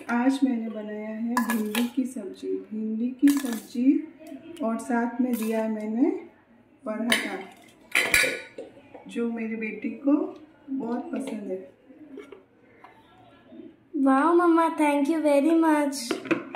आज मैंने बनाया है भिंडी की सब्जी और साथ में दिया मैंने पराठा जो मेरी बेटी को बहुत पसंद है। वाह मम्मा, थैंक यू वेरी मच।